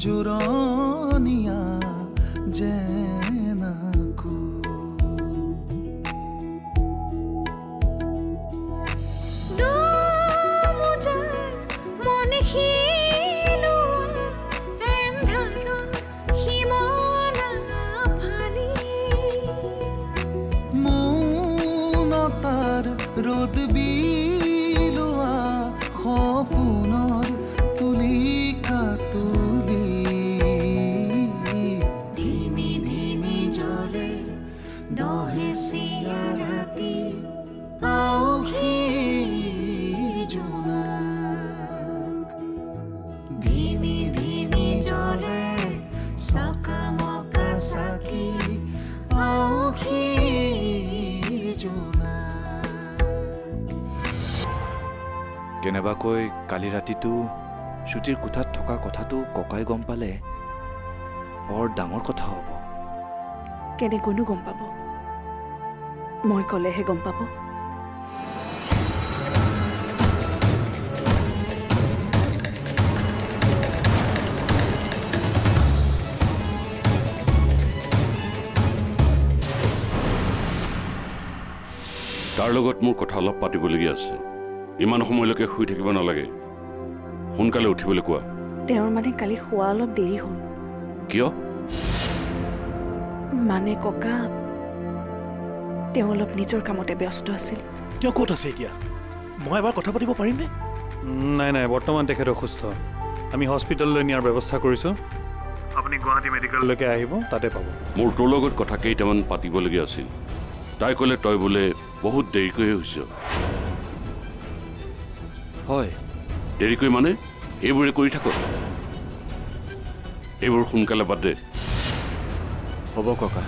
জোৰণীয়া যেনাকো রোদ বিলোৱা সপোনৰ তুলিকা তুলি ধিমি ধিমি জলে দহেচিয়া ৰাতি আউসীৰ জোনাক ধিমি ধিমি জলে চকামকা চাকি আউসীৰ জোনাক কেনেবাকৈ কালি ৰাতিটো ছুটিৰ কোঠাত থকা কথাটো ককাই গম পালে বৰ ডাঙৰ কথা হ'ব। কেনেকৈনো গম পাব? মই ক'লেহে গম পাব। তাৰ লগত মোৰ কথা অলপ পাতিবলগীয়া আছে। ইমান সময়লৈকে শুই থাকিব নালাগে, সোনকালে উঠিবলৈ কোৱা। তেওঁৰ মানে কালি শোৱা অলপ দেৰি হ'ল। কিয়? মানে ককা তেওঁ অলপ নিজৰ কামতে ব্যস্ত আছিল। তেওঁ ক'ত আছে এতিয়া? মই এবাৰ কথা পাতিব পাৰিমনে? নাই নাই, বৰ্তমান তেখেত অসুস্থ। আমি হস্পিটেললৈ নিয়াৰ ব্যৱস্থা কৰিছোঁ। আপুনি গুৱাহাটী মেডিকেললৈকে আহিব, তাতে পাব। মোৰ তোৰ লগত কথা কেইটামান পাতিবলগীয়া আছিল। তাই ক'লে তই বোলে বহুত দেৰিকৈহে হৈছ। হয়, দেৰিকৈ মানে এইবোৰে কৰি থাক, এইবোৰ সোনকালে বাদ দে। হ'ব ককা,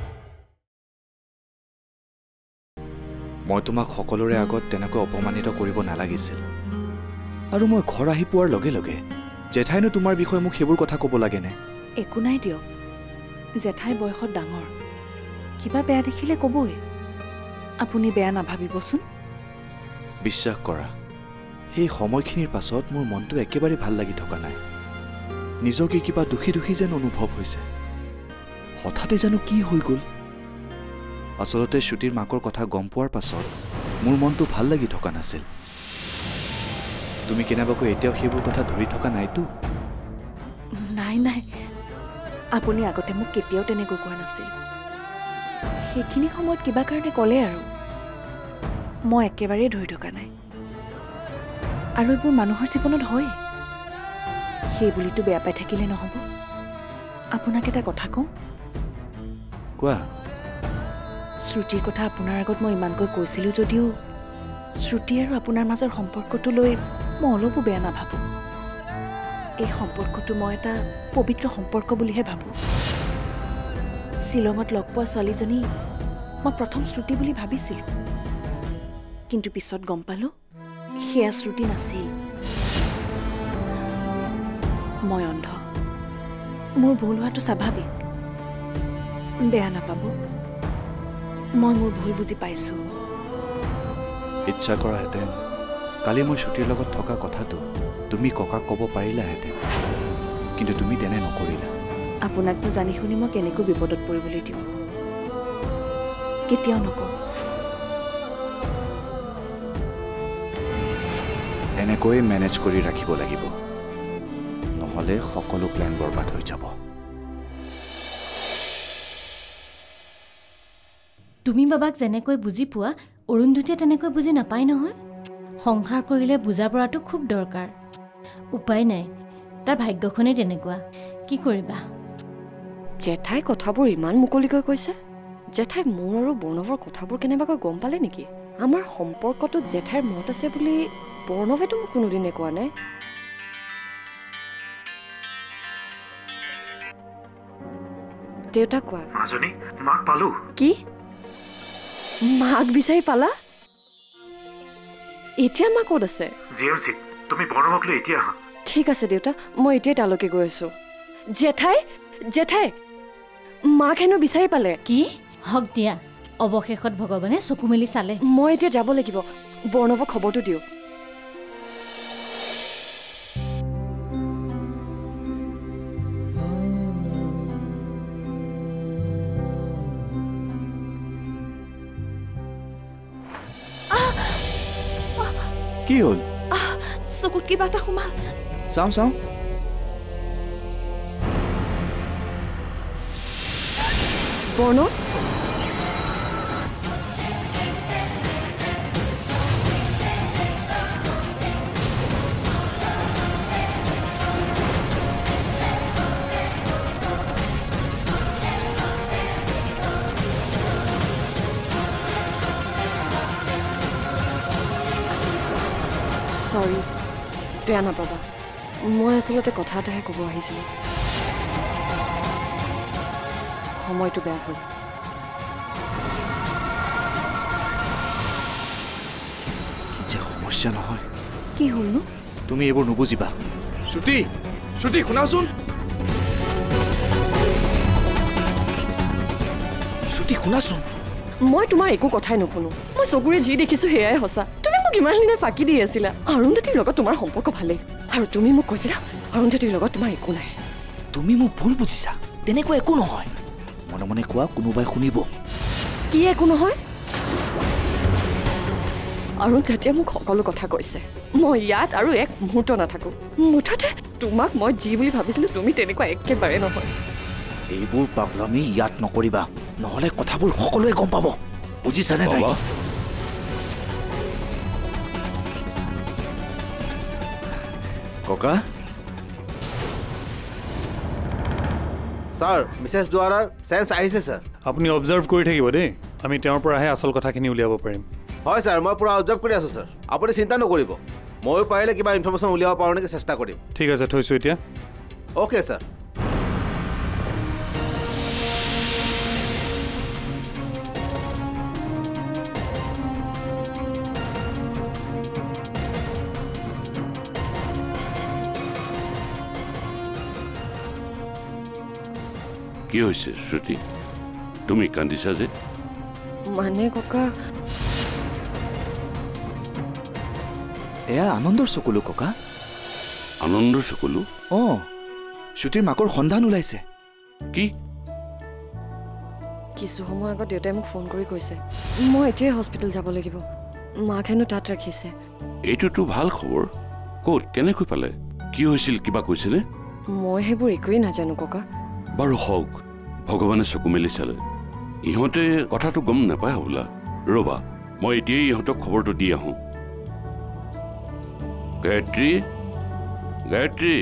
মই তোমাক সকলোৰে আগত তেনেকৈ অপমানিত কৰিব নালাগিছিল। আৰু মই ঘৰ আহি পোৱাৰ লগে লগে জেঠাইনো তোমাৰ বিষয়ে মোক সেইবোৰ কথা ক'ব লাগেনে? একো নাই দিয়ক, জেঠাই বয়সত ডাঙৰ, কিবা বেয়া দেখিলে ক'বই। আপুনি বেয়া নাভাবিবচোন। বিশ্বাস কৰা, সেই সময়খিনিৰ পাছত মোৰ মনটো একেবাৰে ভাল লাগি থকা নাই। নিজকে কিবা দুখী দুখী যেন অনুভৱ হৈছে। হঠাতে জানো কি হৈ গ'ল। আচলতে ছুটিৰ মাকৰ কথা গম পোৱাৰ পাছত মোৰ মনটো ভাল লাগি থকা নাছিল। তুমি কেনেবাকৈ এতিয়াও সেইবোৰ কথা ধৰি থকা নাইতো? নাই নাই, আপুনি আগতে মোক কেতিয়াও তেনেকৈ কোৱা নাছিল। সেইখিনি সময়ত কিবা কাৰণে ক'লে আৰু মই একেবাৰেই ধৰি থকা নাই। আৰু এইবোৰ মানুহৰ জীৱনত হয়, সেই বুলিতো বেয়া পাই থাকিলে নহ'ব। আপোনাক এটা কথা কওঁ। কোৱা। শ্ৰুতিৰ কথা আপোনাৰ আগত মই ইমানকৈ কৈছিলোঁ যদিও শ্ৰুতি আৰু আপোনাৰ মাজৰ সম্পৰ্কটো লৈ মই অলপো বেয়া নাভাবোঁ। এই সম্পৰ্কটো মই এটা পবিত্ৰ সম্পৰ্ক বুলিহে ভাবোঁ। শ্বিলঙত লগ পোৱা ছোৱালীজনী মই প্ৰথম শ্ৰুতি বুলি ভাবিছিলোঁ, কিন্তু পিছত গম পালোঁ সেয়া শ্ৰুতি নাছিল। মই অন্ধ, মোৰ ভুল হোৱাটো স্বাভাৱিক। বেয়া নাপাব, মই মোৰ ভুল বুজি পাইছোঁ। ইচ্ছা কৰাহেঁতেন কালি মই ছুটিৰ লগত থকা কথাটো তুমি ককাক ক'ব পাৰিলাহেঁতেন, কিন্তু তুমি তেনে নকৰিলা। আপোনাকতো জানি শুনি মই কেনেকৈ বিপদত পৰিবলৈ দিওঁ? কেতিয়াও নকওঁ। এনেকৈ মেনেজ কৰি ৰাখিব লাগিব, নহ'লে সকলো প্লেন বৰবাদ হৈ যাব। তুমি বাবাক যেনেকৈ বুজি পোৱা অৰুন্ধতীয়ে তেনেকৈ বুজি নাপায় নহয়। সংসাৰ কৰিলে বুজা পৰাটো খুব দৰকাৰ। উপায় নাই, তাৰ ভাগ্যখনেই তেনেকুৱা। কি কৰিবা? জেঠাই কথাবোৰ ইমান মুকলিকৈ কৈছে। জেঠাই মোৰ আৰু বৰ্ণৱৰ কথাবোৰ কেনেবাকৈ গম পালে নেকি? আমাৰ সম্পৰ্কটোত জেঠাইৰ মত আছে বুলি বৰ্ণৱেতো মোক কোনোদিনে কোৱা নাই। দেউতাক কোৱা। মাজনী, মাক পালো। কি? মাক বিচাৰি পালা? এতিয়া মা ক'ত আছে? জিএমচি। তুমি বৰ্ণৱক লৈ এতিয়া আহা। ঠিক আছে দেউতা, মই এতিয়াই তালৈকে গৈ আছো। জেঠাই, জেঠাই, মাক হেনো বিচাৰি পালে। কি? হক দিয়া, অৱশেষত ভগৱানে চকু মেলি চালে। মই এতিয়া যাব লাগিব, বৰ্ণৱক খবৰটো দিওঁ। কি হ'ল চকুত কিবা এটা সোমাল চাওঁ চাওঁ প্ৰণৱ চৰি বেয়া নাপাবা মই আচলতে কথা এটাহে ক'ব আহিছিলোঁ সময়টো বেয়া হ'ল কি যে সমস্যা নহয় কি হ'লনো তুমি এইবোৰ নুবুজিবা শ্ৰুতি শ্ৰুতি শুনাচোন শ্ৰুতি শুনাচোন মই তোমাৰ একো কথাই নুশুনো মই চকুৰে যি দেখিছোঁ সেয়াই সঁচা তুমি মোক ইমান দিনে ফাঁকি দি আছিলা অৰুন্ধতীৰ লগত তোমাৰ সম্পৰ্ক ভালেই আৰু তুমি মোক কৈছিলা অৰুন্ধতীৰ লগত তোমাৰ একো নাই তুমি মোক ভুল বুজিছা তেনেকুৱা একো নহয় মনে মনে কোৱা কোনোবাই শুনিব কি একো নহয় অৰুন্ধতীয়ে মোক সকলো কথা কৈছে মই ইয়াত আৰু এক মুহূৰ্ত নাথাকোঁ মুঠতে তোমাক মই যি বুলি ভাবিছিলোঁ তুমি তেনেকুৱা একেবাৰে নহয় এইবোৰ পাগলামি ইয়াত নকৰিবা নহ'লে কথাবোৰ সকলোৱে গম পাব বুজিছানে নাই ককা ছাৰ মিছেছ দুৱাৰাৰ চেঞ্চ আহিছে ছাৰ আপুনি অবজাৰ্ভ কৰি থাকিব দেই আমি তেওঁৰ পৰাহে আচল কথাখিনি উলিয়াব পাৰিম হয় ছাৰ মই পূৰা অবজাৰ্ভ কৰি আছোঁ ছাৰ আপুনি চিন্তা নকৰিব ময়ো পাৰিলে কিবা ইনফৰ্মেশ্যন উলিয়াব পাৰোঁ নেকি চেষ্টা কৰিম ঠিক আছে থৈছোঁ এতিয়া অ'কে ছাৰ কি হৈছে শ্ৰুতি তুমি কান্দিছা যে মানে ককা এয়া আনন্দৰ চকুলো ককা আনন্দৰ চকুলো অঁ শ্ৰুতিৰ মাকৰ সন্ধান ওলাইছে কি কিছু সময় আগত দেউতাই মোক ফোন কৰি কৈছে মই এতিয়াই হস্পিটেল যাব লাগিব মাক হেনো তাত ৰাখিছে এইটোতো ভাল খবৰ ক'ত কেনেকৈ পালে কি হৈছিল কিবা কৈছেনে মই সেইবোৰ একোৱেই নাজানো ককা বাৰু হওক ভগৱানে চকু মেলি চালে ইহঁতে কথাটো গম নাপায় হ'বলা ৰ'বা মই এতিয়াই ইহঁতক খবৰটো দি আহোঁ গায়ত্ৰী গায়ত্ৰী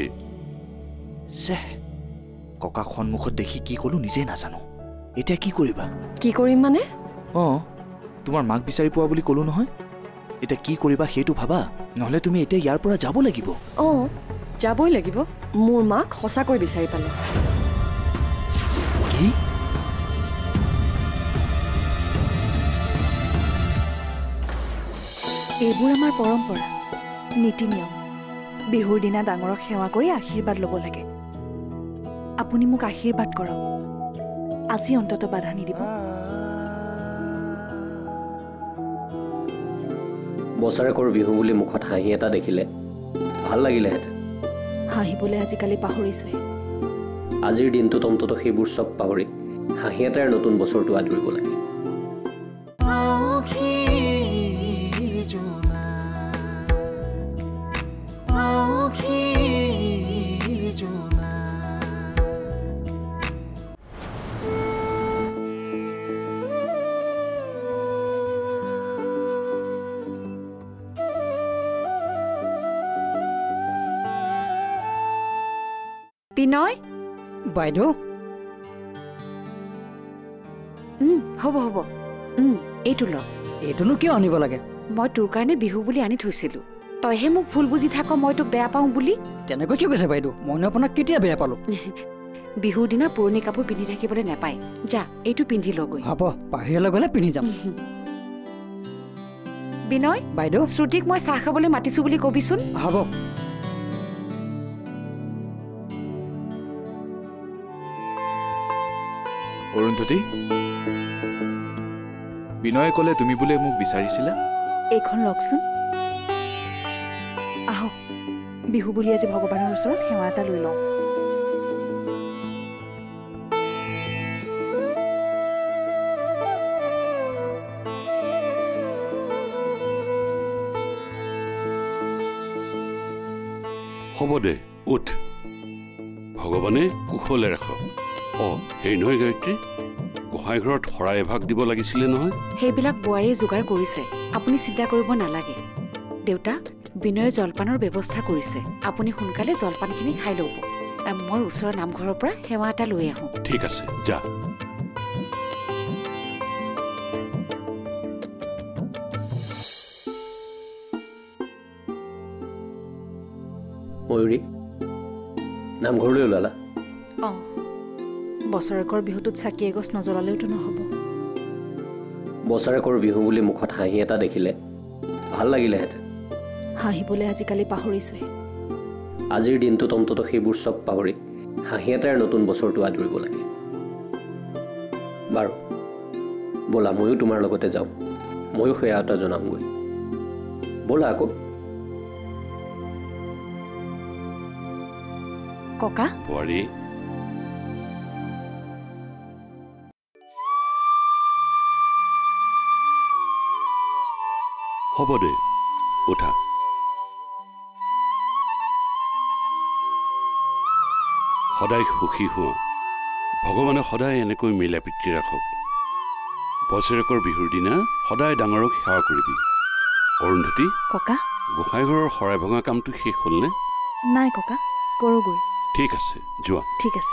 ককাক সন্মুখত দেখি কি ক'লো নিজে নাজানো এতিয়া কি কৰিবা কি কৰিম মানে অঁ তোমাৰ মাক বিচাৰি পোৱা বুলি ক'লো নহয় এতিয়া কি কৰিবা সেইটো ভাবা নহ'লে তুমি এতিয়া ইয়াৰ পৰা যাব লাগিব অঁ যাবই লাগিব মোৰ মাক সঁচাকৈ বিচাৰি পালে কি এইবোৰ আমাৰ পৰম্পৰা নীতি নিয়ম বিহুৰ দিনা ডাঙৰক সেৱা কৰি আশীৰ্বাদ ল'ব লাগে আপুনি মোক আশীৰ্বাদ কৰক আজি অন্তত বাধা নিদিব বছৰেকৰ বিহু বুলি মুখত হাঁহি এটা দেখিলে ভাল লাগিলেহেঁতেন হাঁহিবলৈ আজিকালি পাহৰিছোৱে আজিৰ দিনটোত অন্তত সেইবোৰ চব পাহৰি হাঁহি এটাৰ নতুন বছৰটো আদৰিব লাগে বিনয় বাইদেউ হ'ব হ'ব এইটো ল এইটোনো কিয় আনিব লাগে মই তোৰ কাৰণে বিহু বুলি আনি থৈছিলোঁ তইহে মোক ভুল বুজি থাক মই তোক বেয়া পাওঁ বুলি তেনেকৈ কিয় কৈছে বাইদেউ মইনো আপোনাক কেতিয়া বেয়া পালোঁ বিহুৰ দিনা পুৰণি কাপোৰ পিন্ধি থাকিবলৈ নাপায় যা এইটো পিন্ধি লগৈ হ'ব বাহিৰলৈ গ'লে পিন্ধি যাম বিনয় বাইদেউ শ্ৰুতিক মই চাহ খাবলৈ মাতিছোঁ বুলি কবিচোন হ'ব অৰুন্ধতী বিনয়ে ক'লে তুমি বোলে মোক বিচাৰিছিলা এইখন লওকচোন আহক বিহু বুলি আজি ভগৱানৰ ওচৰত সেৱা এটা লৈ লওঁ হ'ব দে উঠ ভগৱানে কুশলে ৰাখক সেই নহয় গায়ত্ৰী গোসাঁই ঘৰত শৰাই এভাগ দিব লাগিছিলে নহয় সেইবিলাক বোৱাৰীয়ে যোগাৰ কৰিছে আপুনি চিন্তা কৰিব নালাগে দেউতা বিনয়ে জলপানৰ ব্যৱস্থা কৰিছে আপুনি সোনকালে জলপানখিনি খাই ল'ব মই ওচৰৰ নামঘৰৰ পৰা সেৱা এটা লৈ আহোঁ ঠিক আছে যা ময়ূৰী নামঘৰলৈ ওলালা অঁ বছৰেকৰ বিহুটোত চাকি এগছ নজ্বলালেওতো নহ'ব বছৰেকৰ বিহু বুলি মুখত হাঁহি এটা দেখিলে ভাল লাগিলেহেঁতেন হাঁহিবলৈ আজিকালি পাহৰিছোৱে আজিৰ দিনটোত অন্ততঃ সেইবোৰ চব পাহৰি হাঁহি এটাৰ নতুন বছৰটো আদৰিব লাগে বাৰু ব'লা ময়ো তোমাৰ লগতে যাওঁ ময়ো সেয়া এটা জনামগৈ ব'লা আকৌ ককা বোৱাৰী হ'ব দে উঠা সদায় সুখী হোৱা ভগৱানে সদায় এনেকৈ মিলা প্ৰীতি ৰাখক বছৰেকৰ বিহুৰ দিনা সদায় ডাঙৰক সেৱা কৰিবি অৰুন্ধতী ককা গোসাঁইঘৰৰ শৰাই ভঙা কামটো শেষ হ'লনে নাই ককা কৰোঁগৈ ঠিক আছে যোৱা ঠিক আছে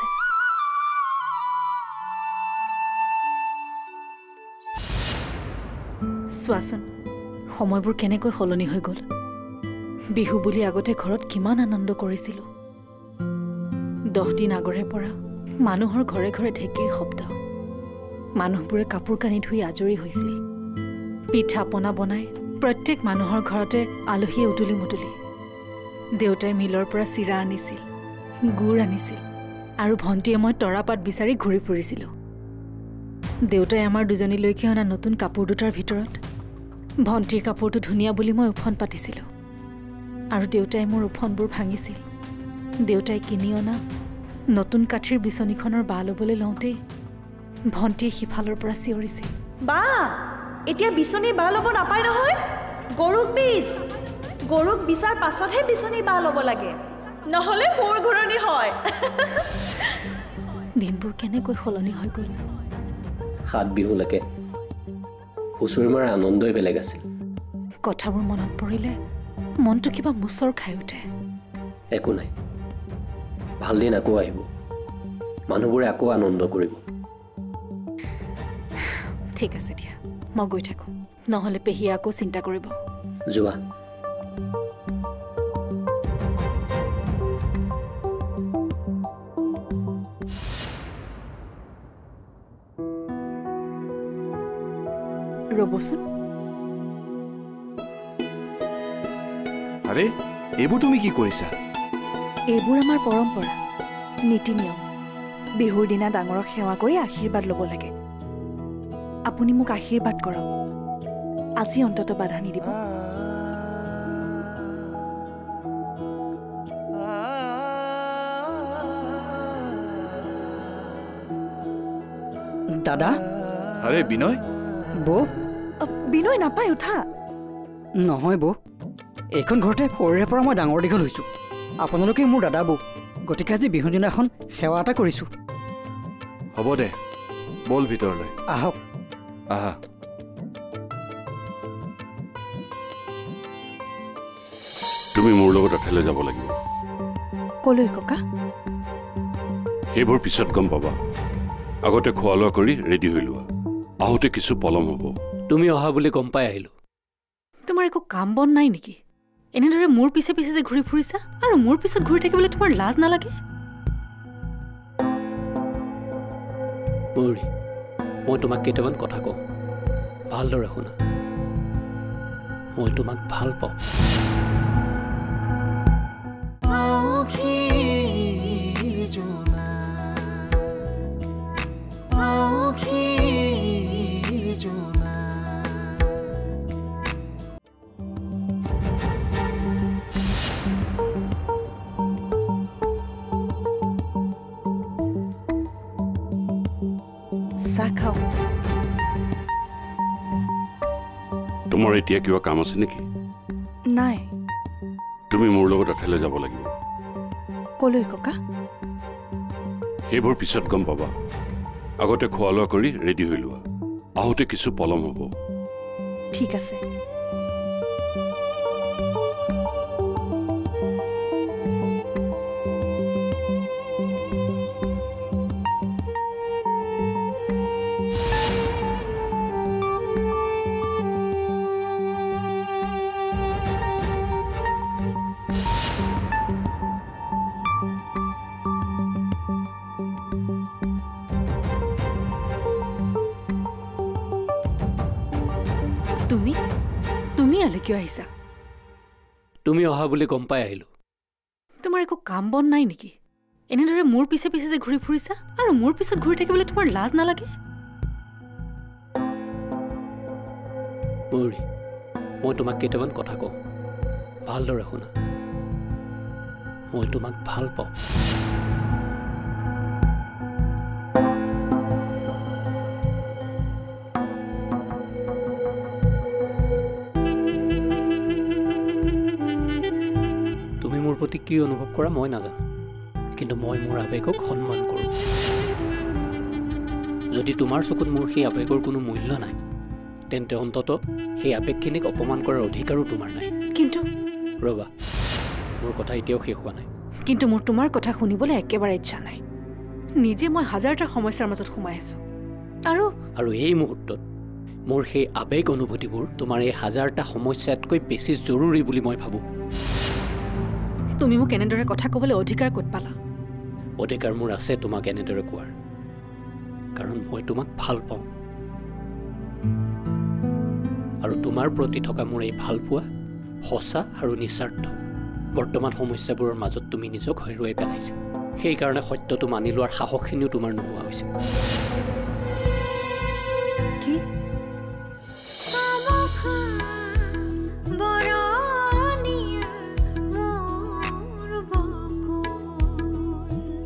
চোৱাচোন সময়বোৰ কেনেকৈ সলনি হৈ গ'ল বিহু বুলি আগতে ঘৰত কিমান আনন্দ কৰিছিলোঁ 10 দিন আগৰে পৰা মানুহৰ ঘৰে ঘৰে ঢেঁকীৰ শব্দ মানুহবোৰে কাপোৰ কানি ধুই আজৰি হৈছিল পিঠা পনা বনাই প্ৰত্যেক মানুহৰ ঘৰতে আলহীয়ে উদুলি মুদুলি দেউতাই মিলৰ পৰা চিৰা আনিছিল গুড় আনিছিল আৰু ভণ্টিয়ে মই তৰাপাত বিচাৰি ঘূৰি ফুৰিছিলোঁ দেউতাই আমাৰ দুজনীলৈকে অনা নতুন কাপোৰ দুটাৰ ভিতৰত ভণ্টিৰ কাপোৰটো ধুনীয়া বুলি মই উফন পাতিছিলোঁ আৰু দেউতাই মোৰ উফনবোৰ ভাঙিছিল দেউতাই কিনি অনা নতুন কাঠিৰ বিচনীখনৰ বাহ ল'বলৈ লওঁতেই ভণ্টিয়ে সিফালৰ পৰা চিঞৰিছিল বা এতিয়া বিচনী বাহ ল'ব নাপায় নহয় গৰুক বিচাৰ পাছতহে বিচনী বাহ ল'ব লাগে নহ'লে মোৰ ঘূৰণি হয় দিনবোৰ কেনেকৈ সলনি হৈ গ'ল 7 বিহুলৈকে হুঁচৰি মৰাৰ আনন্দই বেলেগ আছিল কথাবোৰ মনত পৰিলে মনটো কিবা মুচৰ খাই উঠে একো নাই ভাল দিন আকৌ আহিব মানুহবোৰে আকৌ আনন্দ কৰিব ঠিক আছে দিয়া মই গৈ থাকোঁ নহ'লে পেহীয়ে আকৌ চিন্তা কৰিব যোৱা ৰ'বচোন আৰে এইবোৰ তুমি কি কৰিছা এইবোৰ আমাৰ পৰম্পৰা নীতি নিয়ম বিহুৰ দিনা ডাঙৰক সেৱা কৰি আশীৰ্বাদ ল'ব লাগে আপুনি মোক আশীৰ্বাদ কৰক আজি অন্তত বাধা নিদিব দাদা আৰে বিনয় বৌ বিনয় নাপায় উঠা নহয় বৌ এইখন ঘৰতে সৰুৰে পৰা মই ডাঙৰ দীঘল হৈছোঁ আপোনালোকে মোৰ দাদা বৌ গতিকে আজি বিহুৰ দিনাখন সেৱা এটা কৰিছোঁ হ'ব দে বল ভিতৰলৈ আহক আহা তুমি মোৰ লগত এঠাইলৈ যাব লাগিব কলৈ ককা সেইবোৰ পিছত গম পাবা আগতে খোৱা লোৱা কৰি ৰেডি হৈ লোৱা আহোঁতে কিছু পলম হ'ব তুমি অহা বুলি গম পাই আহিলোঁ তোমাৰ একো কাম বন নাই নেকি এনেদৰে মোৰ পিছে পিছে যে ঘূৰি ফুৰিছা আৰু মোৰ পিছত ঘূৰি থাকিবলৈ তোমাৰ লাজ নালাগে ময়ূৰী মই তোমাক কেইটামান কথা কওঁ ভালদৰে শুনা মই তোমাক ভাল পাওঁ চাহ খাওঁ তোমাৰ এতিয়া কিবা কাম আছে নেকি নাই তুমি মোৰ লগত এঠাইলৈ যাব লাগিব কলৈ ককা? সেইবোৰ পিছত গম পাবা। আগতে খোৱা লোৱা কৰি ৰেডি হৈ লোৱা, আহোঁতে কিছু পলম হ'ব। ঠিক আছে। তুমি আলে কিয় আহিছা? তুমি অহা বুলি গম পাই আহিলোঁ। তোমাৰ একো কাম বন নাই নেকি? এনেদৰে মোৰ পিছে পিছে যে ঘূৰি ফুৰিছা, আৰু মোৰ পিছত ঘূৰি থাকিবলৈ তোমাৰ লাজ নালাগে? ময়ূৰী, মই তোমাক কেইটামান কথা কওঁ, ভালদৰে শুনা। মই তোমাক ভাল পাওঁ। মোৰ প্ৰতি কি অনুভৱ কৰা মই নাজানো, কিন্তু মই মোৰ আৱেগক সন্মান কৰোঁ। যদি তোমাৰ চকুত মোৰ সেই আৱেগৰ কোনো মূল্য নাই, তেন্তে অন্ততঃ সেই আৱেগখিনিক অপমান কৰাৰ অধিকাৰো তোমাৰ নাই। কিন্তু ৰ'বা, মোৰ কথা এতিয়াও শেষ হোৱা নাই। কিন্তু মোৰ তোমাৰ কথা শুনিবলৈ একেবাৰে ইচ্ছা নাই। নিজে মই হাজাৰটা সমস্যাৰ মাজত সোমাই আছোঁ, আৰু এই মুহূৰ্তত মোৰ সেই আৱেগ অনুভূতিবোৰ তোমাৰ এই হাজাৰটা সমস্যাতকৈ বেছি জৰুৰী বুলি মই ভাবোঁ। তুমি মোক এনেদৰে কথা ক'বলৈ অধিকাৰ ক'ত পালা? অধিকাৰ মোৰ আছে তোমাক এনেদৰে কোৱাৰ, কাৰণ মই তোমাক ভাল পাওঁ। আৰু তোমাৰ প্ৰতি থকা মোৰ এই ভাল পোৱা সঁচা আৰু নিস্বাৰ্থ। বৰ্তমান সমস্যাবোৰৰ মাজত তুমি নিজক হেৰুৱাই পেলাইছা, সেইকাৰণে সত্যটো মানি লোৱাৰ সাহসখিনিও তোমাৰ নোহোৱা হৈছে।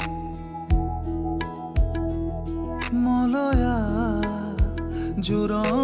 জোৰণ